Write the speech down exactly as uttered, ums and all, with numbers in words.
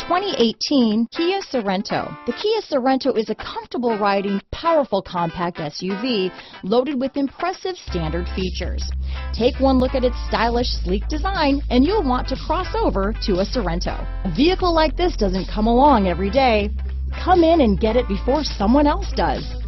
twenty eighteen Kia Sorento. The Kia Sorento is a comfortable riding, powerful compact S U V loaded with impressive standard features. Take one look at its stylish, sleek design and you'll want to cross over to a Sorento. A vehicle like this doesn't come along every day. Come in and get it before someone else does.